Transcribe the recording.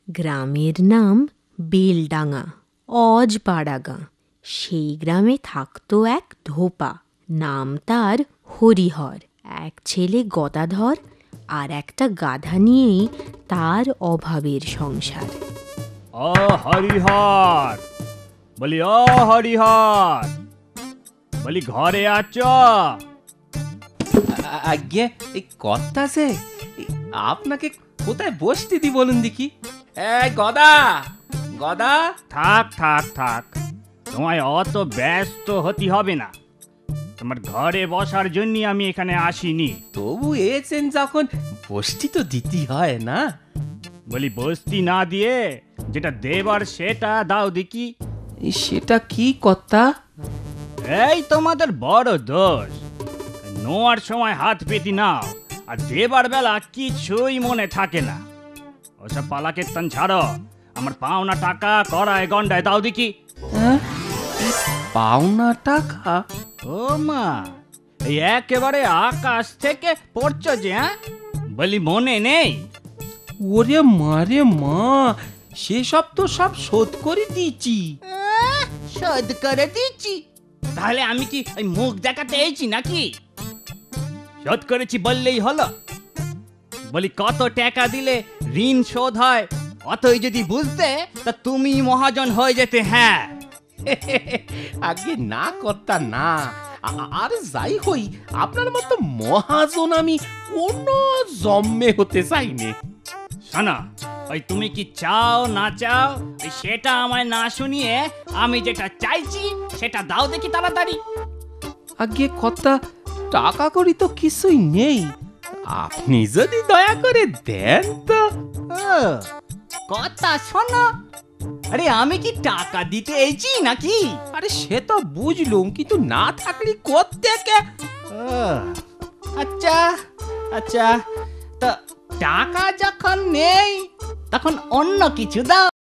গ্রামের নাম বেলডাঙা, অজপাড়া গাঁ। সেই গ্রামে থাকতো এক ধোপা, নাম তার হরিহর। এক ছেলে গদাধর আর একটা গাধা নিয়েই তার অভাবের সংসার। ও হরিহর, বলি ও হরিহর, বলি ঘরে আছো? আজ্ঞে এই কথা আছে, আপনাকে কোথায় বসতে দি বলুন দেখি। এই গদা, গদা। থাক থাক থাক, তোমায় অত ব্যস্ত হতে হবে না। তোমার ঘরে বসার জন্য আমি এখানে আসিনি। তবু এসেন যখন বসতি তো দিতে হয় না? বলি বস্তি না দিয়ে যেটা দেবার সেটা দাও দেখি। সেটা কি কথা? এই তোমাদের বড় দোষ, নোয়ার সময় হাত পেতি নাও আর দেবার বেলা কিছুই মনে থাকে না। ওসব পালাকে তান ছাড়ো, আমার পাওনা টাকা কড়ায় গন্ডায় দাও দেখি। হ্যাঁ, পাওনা টাকা? ও মা, এই একেবারে আকাশ থেকে পড়ছো যে? হ্যাঁ, বলি মনে নেই? ওরে মারে মা, সেসব তো সব শোধ করে দিয়েছি। শোধ করে দিচ্ছি? তাহলে আমি কি ওই মুখ দেখাতে এইছি নাকি? শোধ করেছি বললেই হলো? বলি কত টাকা দিলে ঋণ শোধ হয় অতই যদি বুঝতে, তা তুমি মহাজন হয়ে যেতে। হ্যাঁ, আগে না কর্তা না, আর যাই হই আপনার মতো মহাজন আমি কোনো জন্মে হতে চাইনি। শোনো, ওই তুমি কি চাও না চাও ওই সেটা আমায় না শুনিয়ে আমি যেটা চাইছি সেটা দাও দেখি তাড়াতাড়ি। আগে কর্তা, টাকা করি তো কিছুই নেই, আপনি যদি দয়া করে দেন তো। কথা শোনো, আরে আমি কি টাকা দিতে এইছি নাকি? আরে সে তো বুঝলুম, কিন্তু না থাকলে করতে কে? আচ্ছা আচ্ছা, তা টাকা যখন নেই তখন অন্য কিছু দাও।